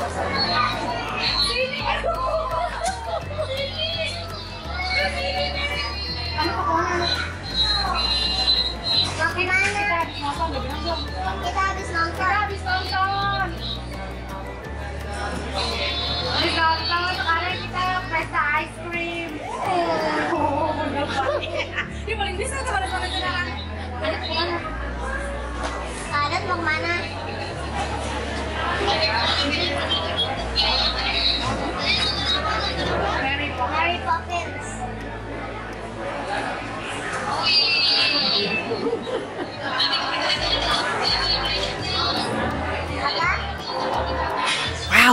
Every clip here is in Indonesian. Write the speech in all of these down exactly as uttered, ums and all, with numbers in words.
Sini aku. Sini. Kamu ke mana? Mau ke mana? Kita habis nonton. Kita habis nonton. Habis nonton, sekarang kita pesta ice cream. Oh, bener banget. Dia paling bisa tuh pada sana sekarang. Ada kemana? Ada mau kemana? Mary Poppins. Wow.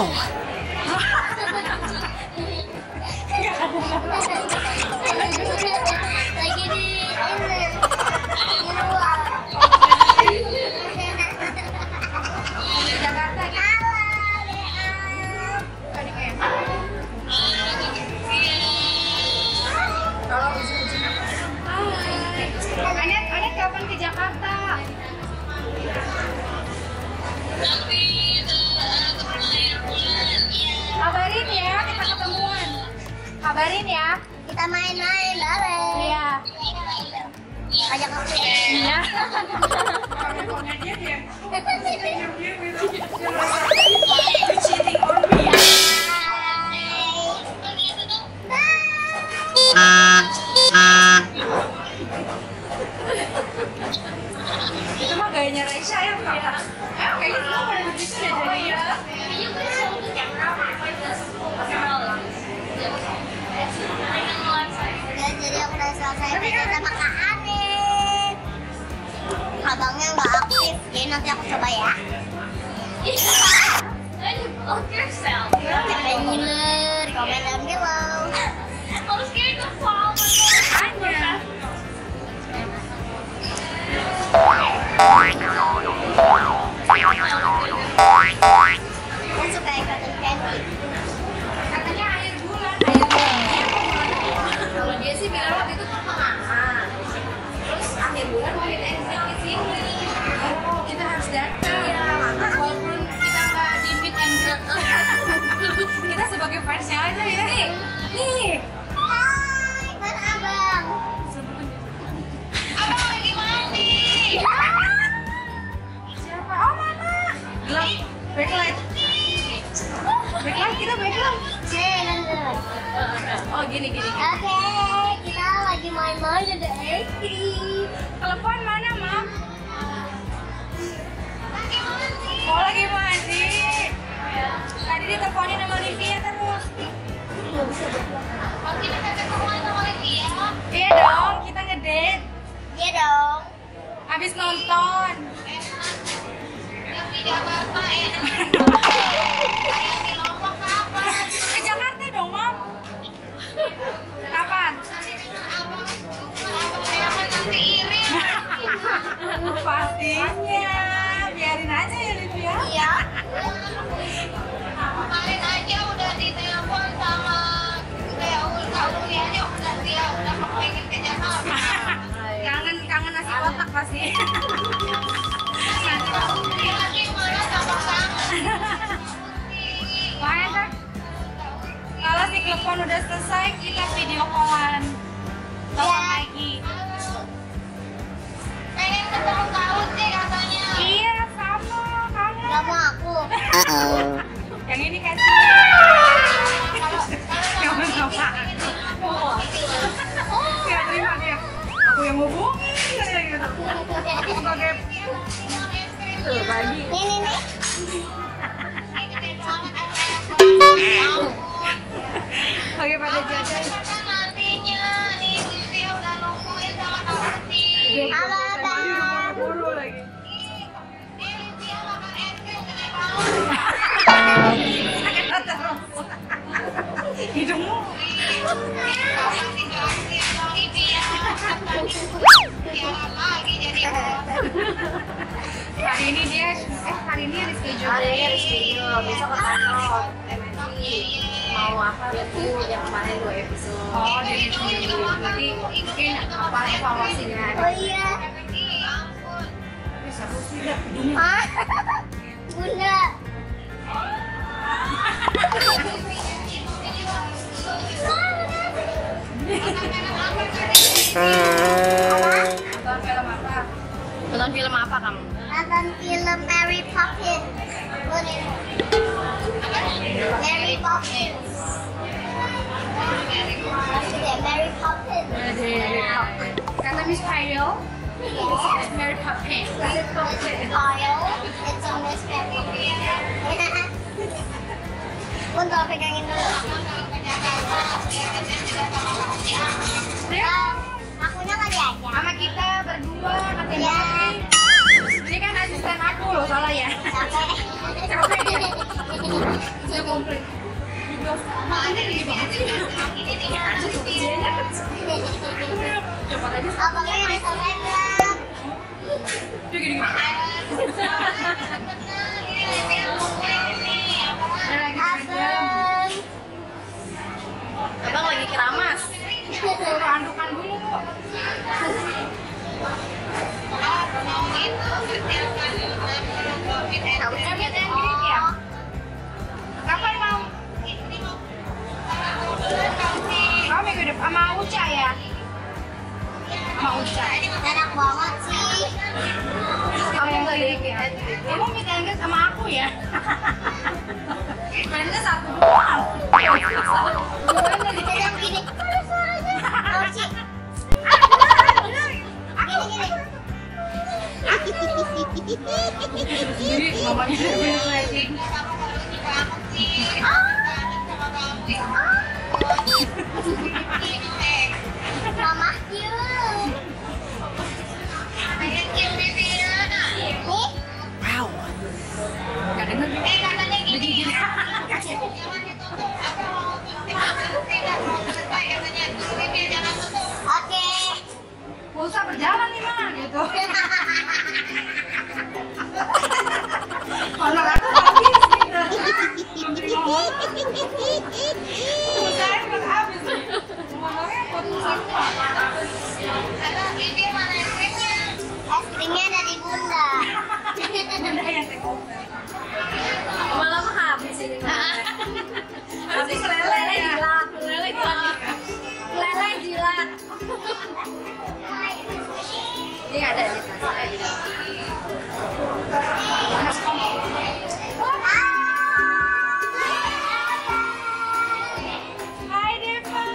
Lagi di ini. Jakarta. Kalau ujung-ujungnya. Anet, Anet kapan ke Jakarta? Kabarin ya, kita ketemuan. Kabarin ya. Kita main-main bareng. Iya. Ajak aku. Iya. Itu mah gayanya Raisya ya, Kak. Eh, kayaknya kita pada begitu deh jadi ya. Ya, jadi aku udah selesai belajar sama Kak Anet. Abangnya nggak aktif, jadi nanti aku coba ya. Jangan ngiler, komen down below. I'm scared to fall. Aku suka ikutin candy. Katanya air bulan, air bulan. Kalau dia sih bilang waktu itu pertengahan. Terus akhir bulan mau kita exit di sini. Oh, kita harus datang ya. Walaupun kita nggak di meet and greet. Kita sebagai fansnya aja ya. Nih, nih. Hai, mana abang? Abang lagi mandi. Siapa? Oh, Mama. Gelap. Backlight. Backlight, kita backlight. Oh, gini, gini. Oke, kita lagi main-main ada Eki. Telepon mana, Mam? Lagi mandi. Oh, lagi mandi. Tadi diteleponin sama Olivia terus. Oh, kita ketemuan sama Olivia? Iya dong, kita ngedate. Iya dong. Habis nonton. Yang di Jakarta ya. Yang di Lombok kapan? Ke Jakarta dong, Mam. Kapan? Abang yang nanti irit. Pastinya. Biarin aja ya, Livia. Iya. Kemarin aja udah ditelepon sama kayak Kak Ulianya, udah dia udah pengen ke Jakarta. Kangen kangen nasi kotak pasti. Dia lagi mana sama kangen. Makanya kan kalau si telepon udah selesai kita video callan. Telepon lagi. Pengen ketemu Kak Uci katanya. Iya sama kamu. Gak mau aku. Yang ini kan. Kalau kamu sama aku. Ya terima dia. Aku yang hubungin kayak gitu. Sebagai tuh lagi. Nih nih nih. Oke pada jajan. Nantinya nih Livia udah nungguin sama Kak Uci. Halo Abang. Buru lagi. Nih Livia makan es krim gede banget. Hidungmu. Hari ini dia, eh hari ini ada schedule. Hari ini ada schedule, besok ke kantor M N T. Mau apa gitu, yang kemarin dua episode. Oh, dari sendiri. Nanti mungkin apa evaluasinya. Oh iya. Bisa sih, Bunda. Bunda. Nonton film apa? Nonton film apa kamu? Nonton film Mary Poppins. Mary Poppins. Mary Poppins. Mary Poppins. Kata Miss Kyle. Yes. Mary Poppins. Kyle. It's a Miss Mary. Untuk pegangin dulu. Um, akunya nggak diajak. Sama kita berdua katanya. Ya. Ini kan asisten aku loh, salah ya. Capek. Capek ya. Saya komplain. Makanya gini banget sih. Coba aja. Abangnya yang selebgram. Dia gini. Abang. Abang lagi keramas. Suruh andukan dulu kok. Harusnya meet and greet ya? Kapan mau? Kamu minggu depan sama Uca ya? Sama Uca. Enak banget sih. Kamu yang lagi meet and greet. Kamu meet and greet sama aku ya? Mainnya satu doang. Gimana nih? Yang gini. Ada suaranya. Oci. Jadi mamanya bener lagi. Mama cute. Wow. Gak denger. Eh katanya gini. Oke. Pulsa berjalan nih mah gitu. Honor aku habis gitu. Memberi ngomong. Pulsanya belum habis nih. Honornya buat pulsa gua. Es krimnya ada di bunda. Bunda yang take over. Malam habis ini. Habis lele jilat. Lele jilat. Lele jilat. Ini ada di tas. Hai Devan.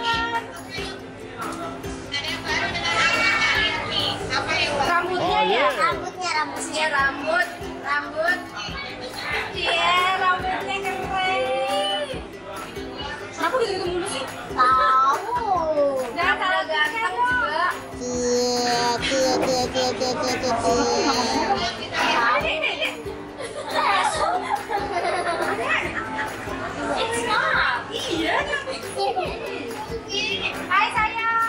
Rambutnya ya? Rambutnya, rambutnya. Iya rambut, rambut. Iya rambutnya keren. Kenapa gitu-gitu mulu sih? Tahu. Dan kalau ganteng juga. Cie, cie, cie, cie, cie, cie, cie, cie. It's not. Iya. Hai sayang.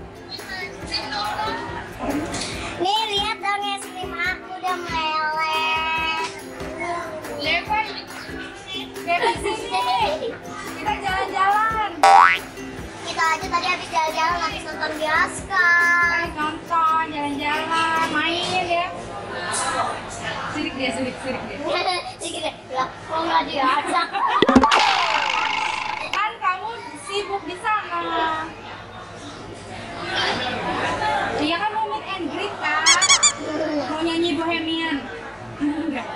Nih lihat dong es krim aku udah meleleh. Devan. Devan sini. Kita jalan-jalan. Kita aja tadi habis jalan-jalan habis nonton bioskop. Kita nonton, jalan-jalan, main ya. Sirik dia, sirik, sirik dia. Gitu lah, kok nggak diajak? Kan kamu sibuk di sana. Iya kan mau meet and greet kan? Mau nyanyi Bohemian? Enggak.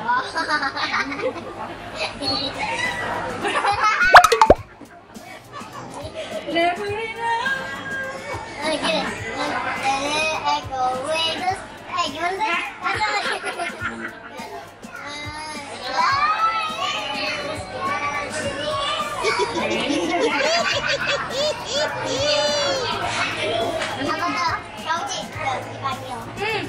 Devrina. Oh, gini. Eh, eh, go away. Terus, eh, gimana sih? Masa lagi? Apa tuh? Kau Ci, tuh, dipanggil. Hmm.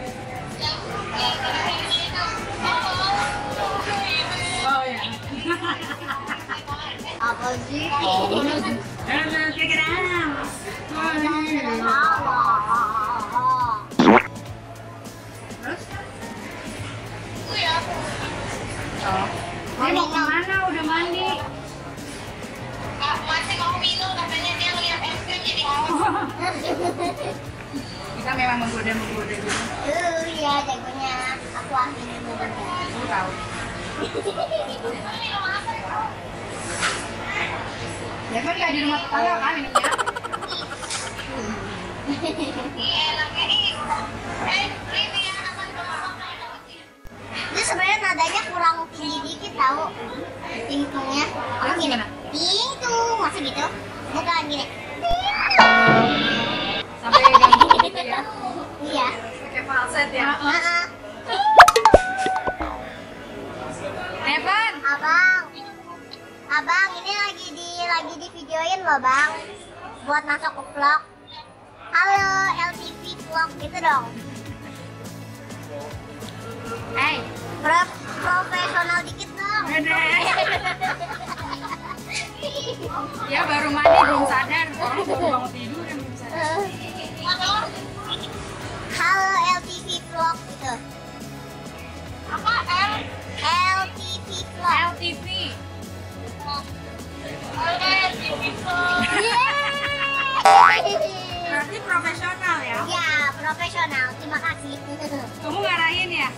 Oh ya. Apa sih? Check it out. Terus? Oh. Dia mau kemana? Udah mandi. Masih mau minum katanya dia lihat es krim jadi Kita memang menggoda-menggoda gitu. Uh, iya jagonya. Aku ahli menggoda. Aku tahu. Ya kan nggak di rumah tetangga kan minumnya? Itu sebenarnya nadanya kurang tinggi dikit tahu. Tingtungnya. Apa gini? Tingtung, masa gitu? Bukan gini. Sampai ganggu gitu ya. Iya. Pakai falset ya. Heeh. Evan, Abang. Abang, ini lagi di lagi di videoin loh, Bang. Buat masuk ke vlog. Halo, L T V vlog gitu dong. hey, Pro profesional dikit dong. Dede. Ya baru mandi belum sadar, orang baru bangun tidur yang belum sadar. Halo L T V vlog gitu. Apa L? L T V vlog. L T V. Berarti profesional ya? Ya, profesional. Terima kasih. Kamu ngarahin ya?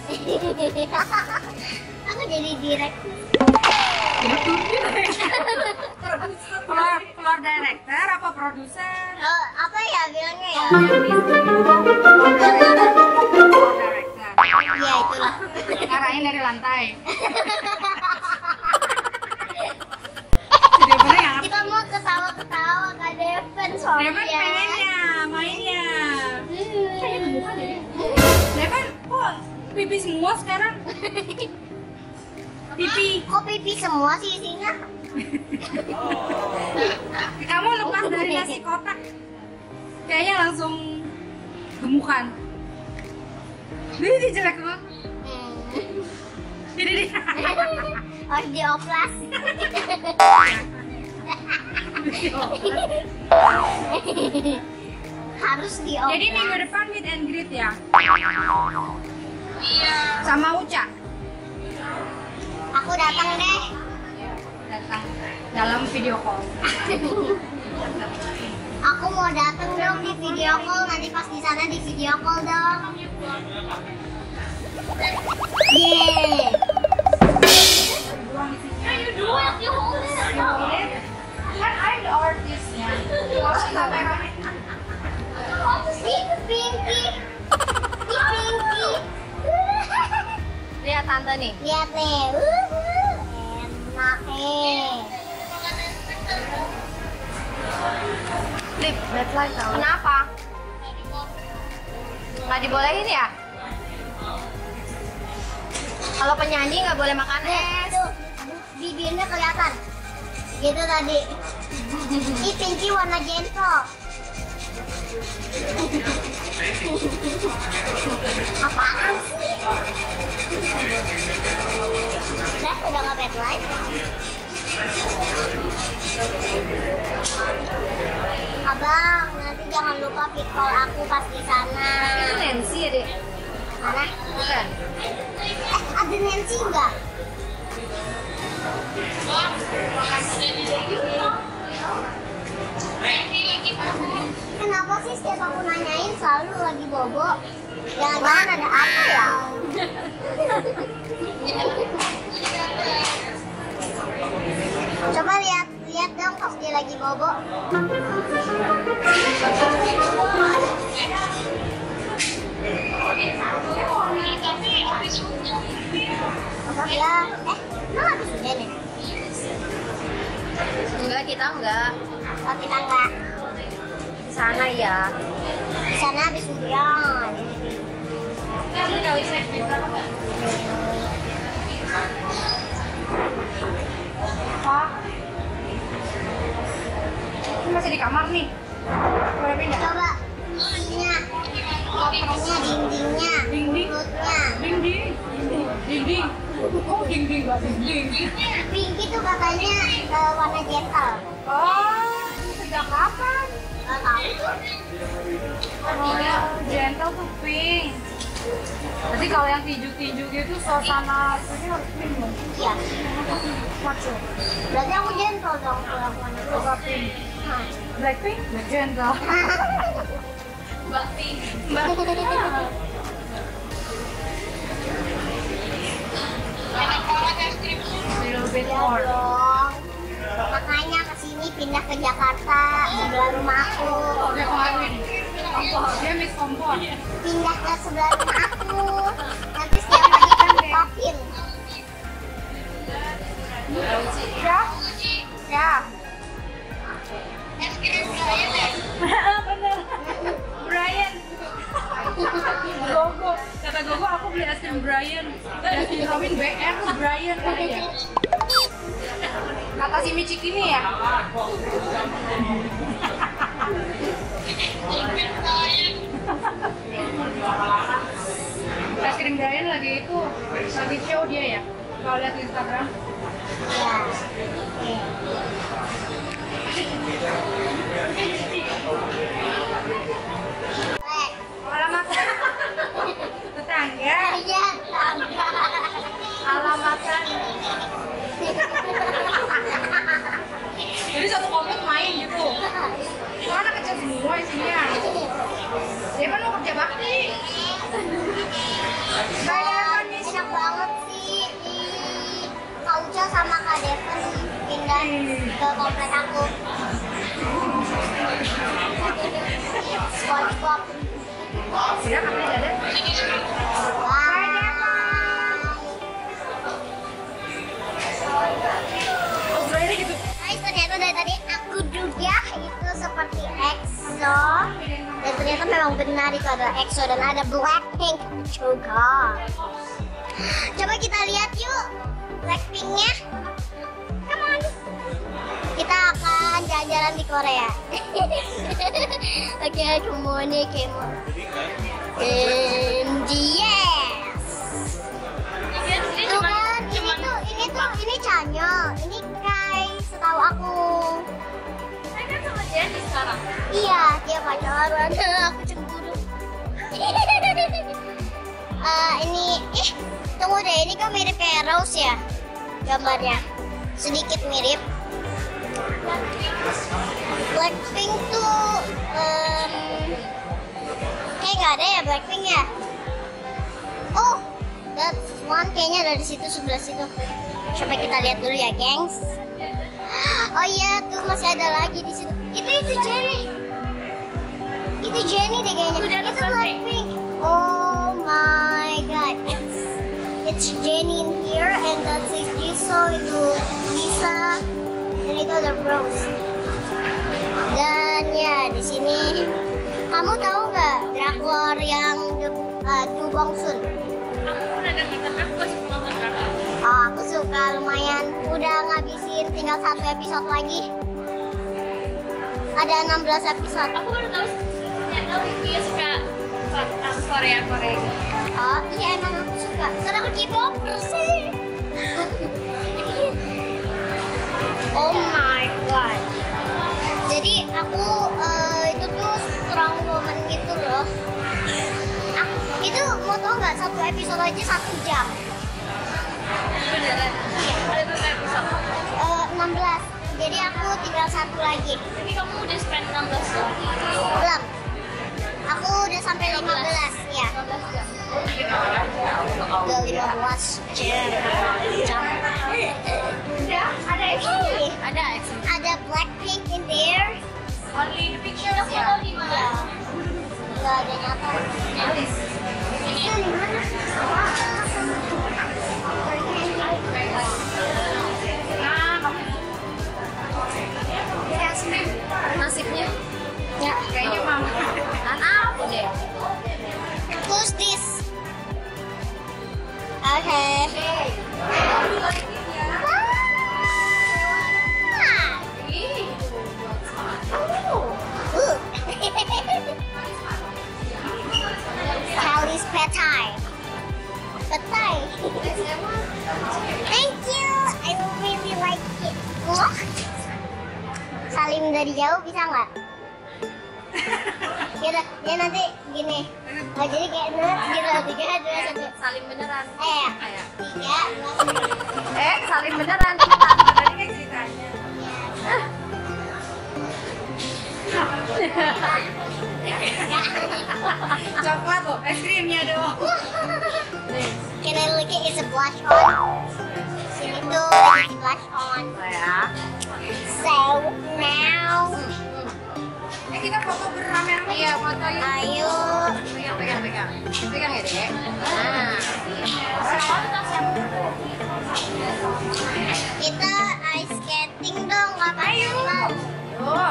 Aku jadi direktur. Floor, floor director apa produser? Oh, apa ya bilangnya ya? Floor director. Iya, itulah. Ngarahin dari lantai. Jadi bener ya? Kita mau ketawa-ketawa Kak Devan soalnya. Devan pengennya, mainnya. Devan, kok pipi semua sekarang? Pipi. Kok pipi semua sih isinya? Kamu lepas dari nasi kotak, kayaknya langsung gemukan. Ini jelek banget. Hmm. Ini dia. Harus dioplas. Harus dioplas. Jadi minggu depan meet and greet ya? Iya. Sama Uca? Aku datang deh. Datang dalam video call. Aku mau datang dong di video call. Nanti pas di sana di video call dong. Yeay. You do it, you hold it. You hold it? Kan I'm the artist-nya. Itu Pinky. Ini Pinky. Lihat tante nih. Lihat nih. Wuhu. Enak nih. Lip, that's like kenapa? Nggak dibolehin ya? Kalau penyanyi nggak boleh makan es. Tuh, bibirnya kelihatan. Gitu tadi. Ini Pinky warna gentle. Apaan sih? Udah, udah nggak bad light. Abang, nanti jangan lupa pick call aku pas di sana. Itu Nancy ya, Dek? Mana? Bukan? Eh, ada Nancy enggak? Kenapa sih setiap aku nanyain selalu lagi bobo? Jangan-jangan ada apa ya? Coba lihat, lihat dong pas dia lagi bobo. Apa ya? Eh, emang habis hujan ya? Enggak, kita enggak. Oh, kita enggak. Di sana ya. Di sana habis hujan. Kamu nggak bisa pintar apa? Apa? Ini masih di kamar nih. Boleh pindah? Coba isinya, kopernya, dindingnya, Dinding. mulutnya. Dinding. Dinding. Oh, dinding gak dinding. Pinky tuh katanya eh, warna gentle. Oh, sejak kapan? Gak tahu tuh. Oh, gentle tuh pink. Berarti kalau yang tinju-tinju gitu suasana ini harus pink dong. Iya. Maco. Berarti aku gentle dong kalau aku warna itu. Suka pink. Hah. Blackpink? Black gentle. Blackpink. Little bit Ya more. dong. Makanya kesini pindah ke Jakarta sebelah rumahku. Udah pengaruhin. kompor. Dia mix kompor. Pindah ke sebelah rumah aku. Nanti setiap pagi kamu popin. Ya? Ya. Es krim Brian ya? Bener. Brian. Gogo. Kata Gogo aku beli es krim Brian. Es krim Robin B R Brian kayaknya. Kata si Micik ini ya. Es krim Brian lagi itu lagi show dia ya. Kalau lihat di Instagram. Ya. Alamat tetangga. Iya, tangga. Alamatnya. Jadi satu komplek main gitu. Soalnya anak kecil semua isinya. Dia kan mau kerja bakti. Oh, enak banget sih. Ih, Kak Uca sama Kak Devon pindah ke komplek aku. SpongeBob. Sudah katanya ada. Bye. Oh, berani gitu. Guys, ternyata dari tadi aku duga itu seperti EXO. Dan ternyata memang benar itu adalah EXO dan ada Blackpink juga. Coba kita lihat yuk Blackpinknya. Come on. Kita akan jalan-jalan di Korea. Oke, come on, come on. And yes. Tuh kan, ini tuh, ini tuh, ini Chanyeol. Ini Kai, setahu aku. Saya kan sama Jenny sekarang. Iya, dia pacaran. Aku cemburu. Eh, ini, ih, tunggu deh, ini kan mirip kayak Rose ya, gambarnya. Sedikit mirip. Blackpink tuh, um, kayak nggak ada ya Blackpink ya? Oh, that's one kayaknya dari situ sebelah situ. Coba kita lihat dulu ya, gengs. Oh iya, tuh masih ada lagi di situ. Itu itu Jennie. Itu Jennie deh kayaknya. Itu Blackpink. Oh my god. It's, it's Jennie in here and that's it. Jisoo, itu Lisa, dan itu ada Rose. Dan ya di sini kamu tahu nggak drakor yang uh, Do Bong Soon? Aku udah dengar, aku masih nonton drakor. Oh, aku suka lumayan. Udah ngabisin tinggal satu episode lagi. Ada enam belas episode. Aku baru tahu, nggak tahu dia suka Korea Korea. Oh iya emang aku suka. Karena aku K-popers sih. Oh my god. Jadi aku uh, itu tuh strong woman gitu loh. Aku, itu mau tau nggak satu episode aja satu jam. Beneran? Ada berapa episode? Uh, enam belas. Jadi aku tinggal satu lagi. Tapi kamu udah spend enam belas jam? Belum. Aku udah sampai lima belas ya. lima belas jam. Udah lima belas jam. Jam. Ada Hey, Ada action. ada Blackpink in there. Only the pictures ya? Iya. Nggak ada nyata. Nelis. Ini di mana? Nah, nasibnya Ya. kayaknya mama kan aku deh. Who's this? Okay. Cali's petai. Petai. Thank you. I really like it. Wah. Salim dari jauh bisa nggak? Ya, ya nanti gini. Oh, jadi kayak nut gitu. Tiga, dua, satu. Salim beneran. Eh, Kayak. tiga, dua, satu. Eh, salim beneran. Tadi kan ceritanya. Coklat loh, es krimnya dong. Can I lick it? Is it blush on? Sini tuh lagi blush on. Ya. So now, Eh kita foto beramai-ramai. Iya, foto Ayo. Pegang, pegang, pegang. Pegang ya, Dek. Nah. Kita ice skating dong, ngapain mau? Yuk.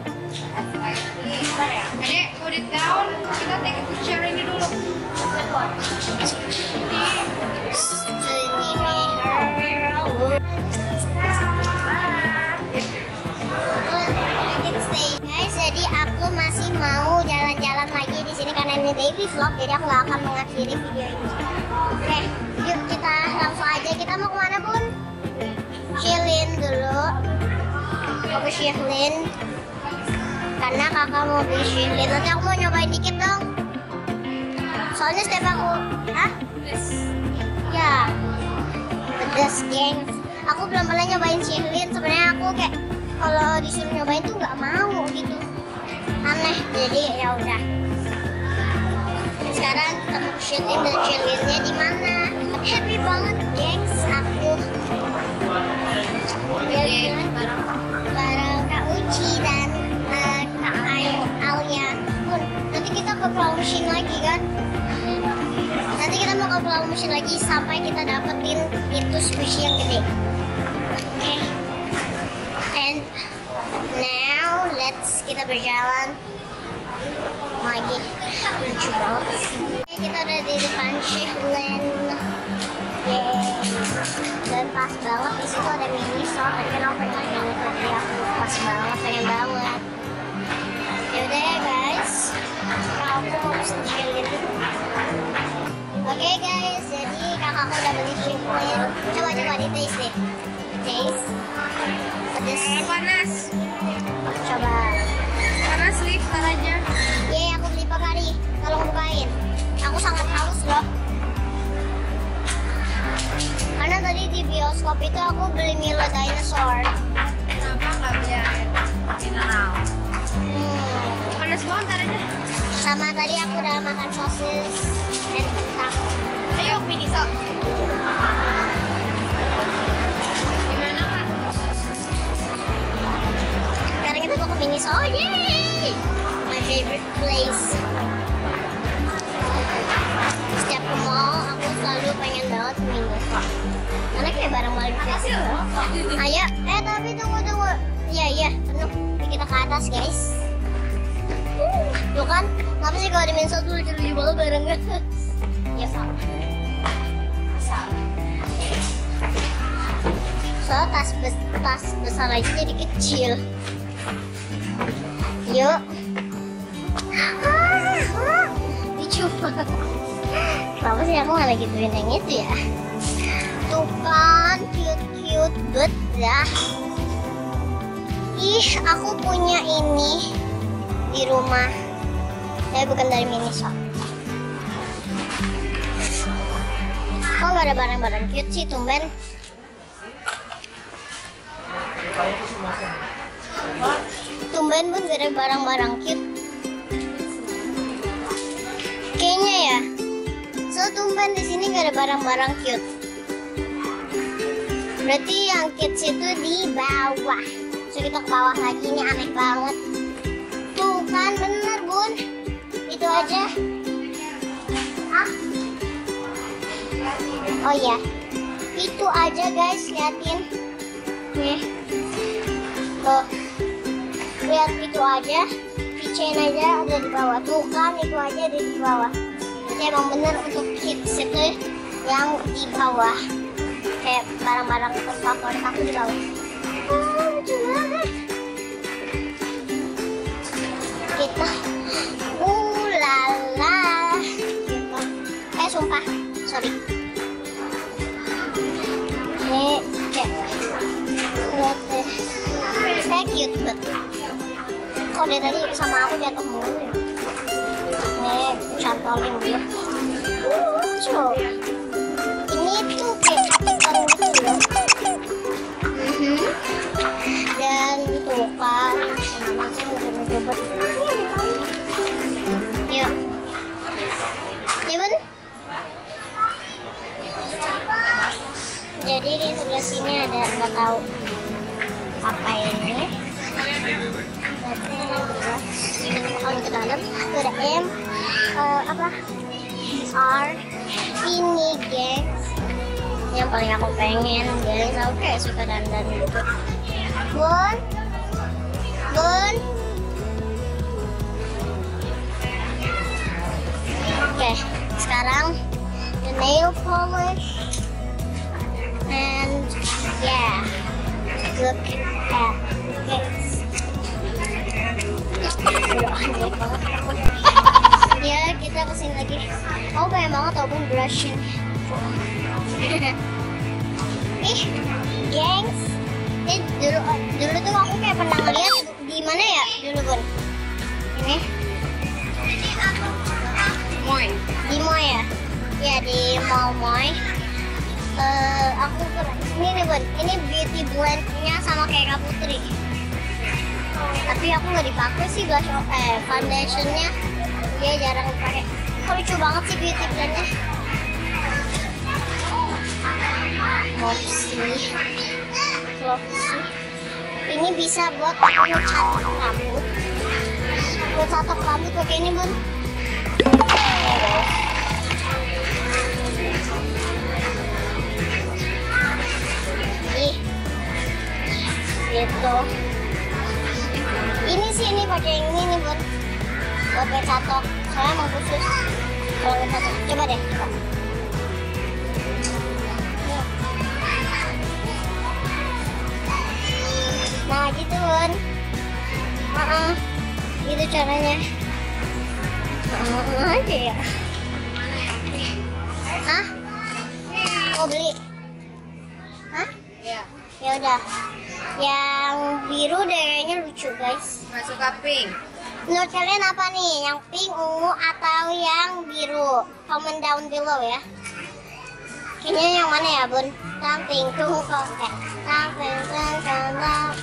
Adek, put it down. Kita take a picture ini dulu. Guys, jadi aku masih mau jalan-jalan lagi di sini karena ini daily vlog, jadi aku nggak akan mengakhiri video ini. Oke, yuk kita langsung aja. Kita mau kemana Bun? Chillin dulu. Aku chillin karena kakak mau beli chillin. Nanti aku mau nyobain dikit dong. Soalnya setiap aku, ah, ya, pedas geng. Aku belum pernah nyobain chillin. Sebenarnya aku kayak kalau disuruh nyobain tuh nggak mau gitu, aneh. Jadi ya udah. Sekarang kita mau chillin, dan chillinnya di mana? Happy banget gengs aku. Ya kan? Bareng Kak Uci dan uh, Kak Alia. Bun, nanti kita ke claw machine lagi kan? Nanti kita mau ke claw machine lagi sampai kita dapetin itu squishy yang gede. Oke. Okay. And now let's kita berjalan lagi. Lucu banget. Okay, kita udah di depan Chillin. Yeay. Dan pas banget di situ ada mini shop. Tadi kan aku pengen banget, tapi aku pas banget pengen banget. Yaudah ya guys, aku mau pesen Chillin. Oke okay, guys, jadi kakakku udah beli Chillin. Coba coba di taste deh. Taste. Pedes. Panas. Coba. Panas, lipar aja. Yeay, aku beli Pagari. Tolong bukain. Aku sangat haus loh. Karena tadi di bioskop itu aku beli Milo Dinosaur. Kenapa nggak beli air mineral? Hmm. Panas banget aja. Sama tadi aku udah makan sosis dan kentang. Ayo, mini shop. Gimana Kak? Sekarang kita mau ke mini shop. Oh yay! My favorite place. Setiap ke mall aku selalu pengen banget ke mini shop. Karena kayak barang-barang kecil. Ayo, eh tapi tunggu tunggu. Iya iya, penuh. Kita ke atas guys. Tuh kan, kenapa sih kalau di mini shop tuh lucu-lucu banget barangnya? Ya salah. Salah. Soalnya tas, bes tas besar aja jadi kecil. Yuk. Ah, ah. Dicoba. Kenapa sih aku nggak lagi gituin yang itu ya? Tuh kan, cute-cute banget ya. Ih, aku punya ini di rumah. Tapi bukan dari mini shop. Kok nggak ada barang-barang cute sih, tumben? Tumben Bun, gak ada barang-barang cute. Kayaknya ya. So tumben di sini gak ada barang-barang cute. Berarti yang kids itu di bawah. So kita ke bawah lagi, ini aneh banget. Tuh kan bener Bun. Itu aja. Ah. Oh iya. Itu aja guys, liatin. Nih. Tuh. Lihat itu aja. Keychain aja ada di bawah. Tuh kan itu aja ada di bawah. Jadi emang bener untuk kids itu yang di bawah. Kayak barang-barang favorit aku di bawah. Oh, lucu banget. Kita ulala. Kita. Eh sumpah, sorry. Ini kayak lihat deh. Saya cute banget. Kok dia tadi sama aku jatuh mulu ya? Nih, cantolin dia. Lucu. Ini tuh kayak kapitan gitu loh. Mm-hmm. Dan tuh kan, namanya lucu-lucu banget. Yuk. Ya Bun? Jadi di sebelah sini ada, nggak tahu apa ini. Kalau ke dalam ada M, uh, apa R, ini gengs yang paling aku pengen, gengs. Aku kayak suka dandan gitu. Bun, bun. Oke, okay, sekarang the nail polish. And yeah, look at this. Ya, kita kesini lagi. Oh, banyak banget tau bun brushing. Ih, gengs. Eh, dulu, dulu tuh aku kayak pernah ngeliat di mana ya dulu bun? Ini. Moy. Di Moy ya? Ya, di Mall Moy. Uh, aku pernah ini nih bun, ini beauty blendnya sama kayak Kak Putri. Tapi aku nggak dipakai sih blush eh foundationnya, dia jarang dipakai. Kok lucu banget sih beauty blendnya. Mopsy, Flopsy. Ini bisa buat aku ngecatok rambut, buat catok rambut pakai ini bun. Ih, gitu. Ini sih ini pakai yang ini nih bun, buat ngecatok. Saya emang khusus kalau ngecatok. Coba deh, coba. Nah gitu bun. Uh-uh. Gitu caranya. Uh, aja ya. Hah? Mau beli? Hah? Iya. Ya udah. Yang biru deh kayaknya lucu guys. Nggak suka pink. Menurut kalian apa nih? Yang pink, ungu, atau yang biru? Comment down below ya. Kayaknya yang mana ya bun? Samping tuh kok. Eh, samping samping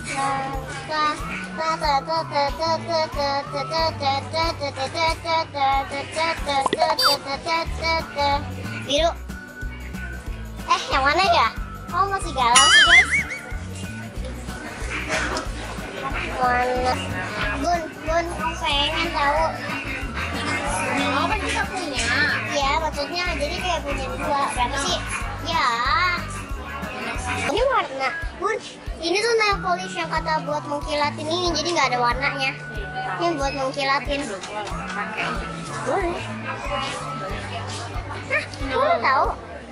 biru. Eh, yang mana ya? Oh, masih galau sih guys. Mana? Bun, bun, aku pengen tahu. Oh, kan kita punya. Ya, maksudnya jadi kayak punya dua. Berapa sih? Ya. Ini warna. Bun, ini tuh nail polish yang kata buat mengkilatin ini, jadi nggak ada warnanya. Ini buat mengkilatin. Boleh. Hah, kamu tahu?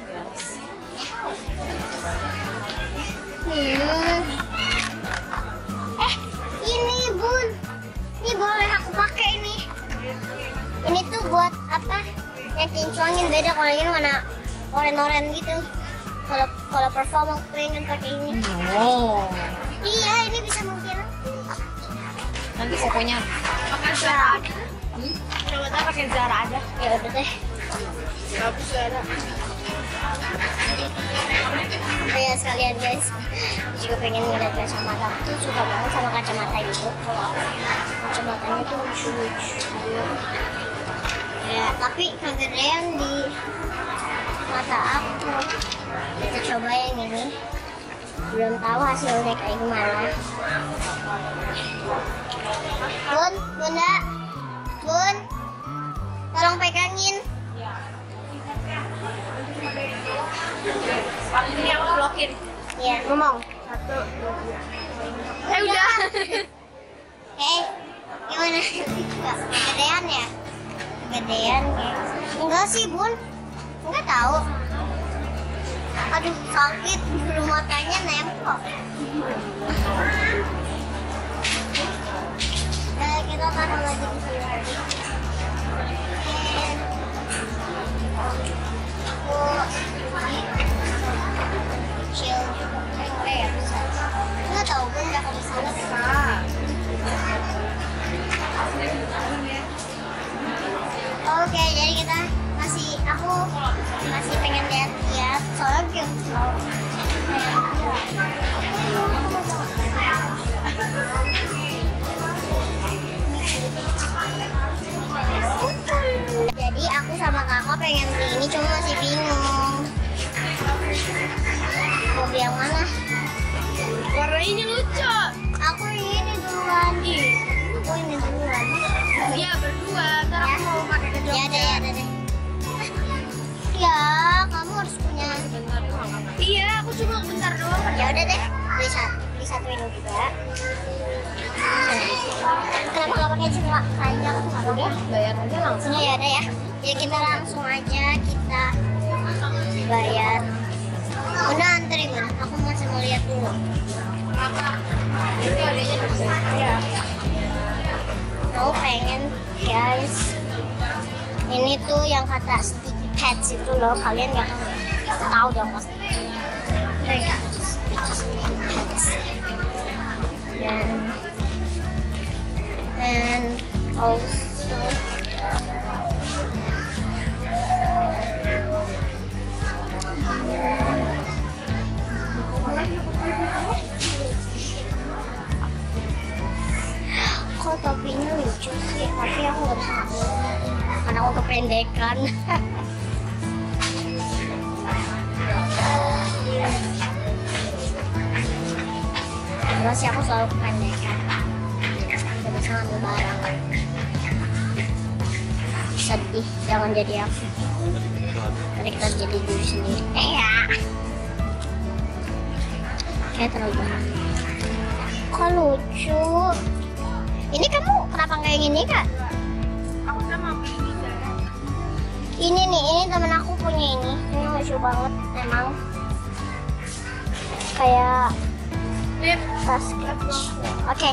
Hmm. Eh, ini bun. Ini boleh aku pakai ini. Ini tuh buat apa? Yang kinclongin beda, kalau ini warna oren-oren gitu. Kalau kalau perform aku pengen pakai ini. Oh. Iya, ini bisa mungkin. Nanti pokoknya pakai Zara aja. Hmm? Coba kita pakai Zara aja. Ya udah deh. Bagus Zara. Oh ya sekalian guys, aku juga pengen ngeliat kacamata. Aku tuh suka banget sama kacamata itu. Kacamatanya tuh lucu-lucu. Ya, tapi kegedean di mata aku. Kita coba yang ini. Belum tahu hasilnya kayak gimana. Bun, bunda, bun, tolong pegangin. Ini aku blokin. Iya, ngomong. Satu, dua, tiga. Eh udah. Eh, gimana? Kegedean ya? Kegedean ya? Enggak sih bun, enggak tahu. Aduh sakit, bulu matanya nempel. Eh, kita taruh lagi di sini lagi. Oh, kecil juga. Eh, ya bisa. Enggak tahu bun, udah ke sana. Oke, jadi kita masih aku masih pengen lihat-lihat soalnya belum tahu. Jadi aku sama kakak pengen beli ini, cuma masih bingung mau beli yang mana. Warna ini lucu. Aku ini duluan. Ih, Iya berdua. Ntar aku Ya. mau pakai ke Jogja. Ya ada ya ada deh. Ya, kamu harus punya. Bentar doang. Iya, aku cuma bentar doang. Ya udah deh, beli satu, beli satu ini juga. Kenapa nggak pakai jumlah panjang? Udah, bayar aja langsung. Ya udah ya. Jadi kita langsung aja kita bayar. Udah antri Bun, aku masih mau lihat dulu. Ini adanya di sini. Iya. Aku pengen guys. Ini tuh yang kata stick pads itu loh, kalian nggak tahu dong pasti. Mereka stick pads. Dan and also kok topinya lucu sih, tapi aku nggak bisa karena aku kependekan. Terus sih aku selalu kependekan, nggak bisa ngambil barang. Sedih, jangan jadi aku. Nanti kita jadi diri sendiri. Eh ya. Kayak terlalu banyak. Kok lucu? Ini kamu kenapa nggak yang ini kak? Aku udah mau ini Zara. Ini nih, ini temen aku punya ini. Ini lucu banget emang. Kayak Lip. tas sketch. Oke.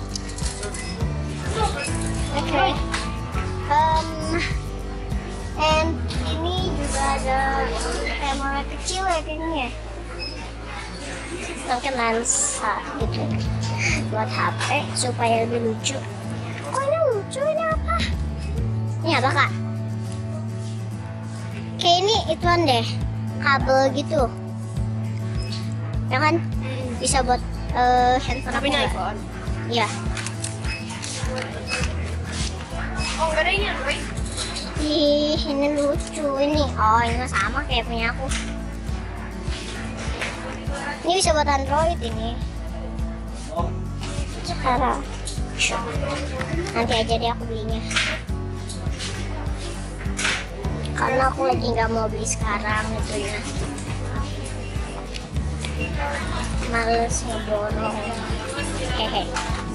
Oke. Um, and ini juga ada kamera kecil ya kayaknya. Mungkin lensa gitu buat H P supaya lebih lucu. Kok ini lucu, ini apa? Ini apa kak? Kayak ini ituan deh, kabel gitu ya kan? Bisa buat uh, handphone Tapi aku ini nggak? iPhone. Iya. Oh enggak ada ini Android. Ih, ini lucu ini. Oh, ini mah sama kayak punya aku. Ini bisa buat Android ini. Sekarang. Nanti aja deh aku belinya. Karena aku lagi nggak mau beli sekarang gitu ya. Males ngeborong. Hehe.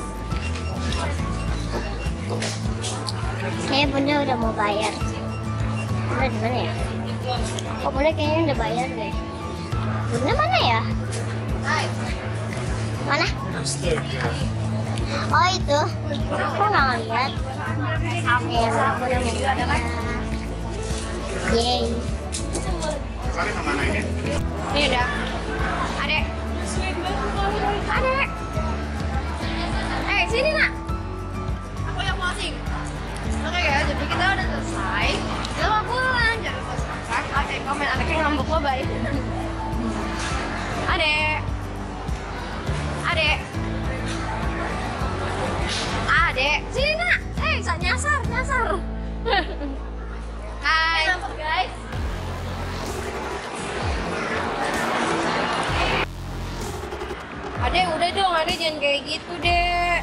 Kayaknya bunda udah mau bayar. Bunda di mana ya? Oh, bunda kayaknya udah bayar deh. Bunda mana ya? Mana? Oh itu. Aku nggak ngeliat. Oke, aku udah mau bayar. Yeay. Ini udah. Adek. Adek. Eh, sini nak. Aku yang closing. Oke ya, jadi kita udah selesai. Kita mau pulang. Jangan lupa subscribe, like, dan komen. Adek yang ngambek lo baik. Adek. Adek. Adek. Sini nak. Eh, bisa nyasar, nyasar. Hai. Guys. Adek, udah dong, Adek jangan kayak gitu, Dek.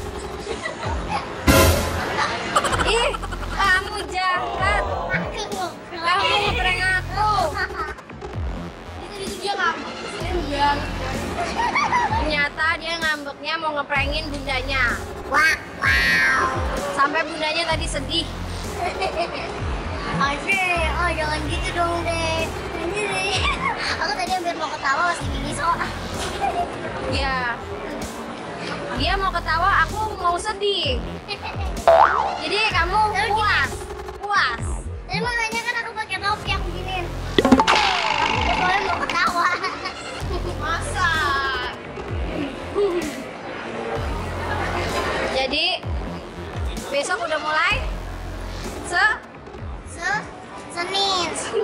Ih, kamu jahat. Kamu ngeprank aku. Itu dia ngambek, enggak. Ternyata dia ngambeknya mau ngeprengin bundanya. Wah, wow. Sampai bundanya tadi sedih. Adek, oh jangan gitu dong deh. Ini deh. Aku tadi hampir mau ketawa pas gini soal. Iya. Dia mau ketawa, aku mau sedih. Jadi kamu puas, puas. Tadi mau nanya kan aku pakai topi aku giniin. Aku soalnya mau ketawa. Masa? Jadi besok udah mulai se Se Senin.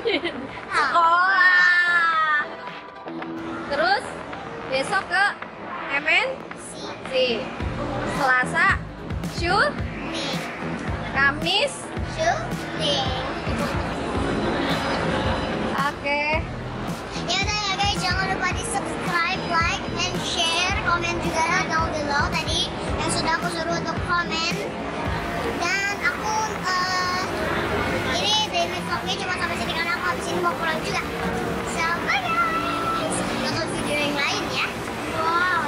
sekolah. Terus besok ke M N C. Selasa syuting. Kamis Syuting. oke. Ya udah ya guys, jangan lupa di subscribe, like, and share. Komen juga down below tadi yang sudah aku suruh untuk komen. Dan aku uh, ini daily vlognya cuma sampai sini karena aku habis ini mau pulang juga. So bye guys. Nonton video yang lain ya. Wow.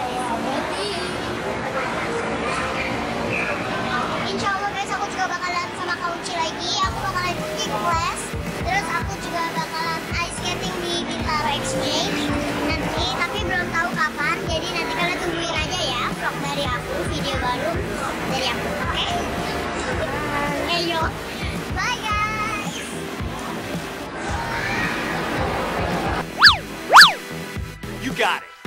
Insya Allah guys, aku juga bakalan sama Kak Uci lagi. Aku bakalan pergi ke kelas. Terus aku juga bakalan ice skating di Bintaro Exchange nanti, tapi belum tahu kapan. Jadi nanti kalian tungguin aja ya vlog dari aku, video baru dari aku. Oke? Okay? Ayo, bye guys. You got it.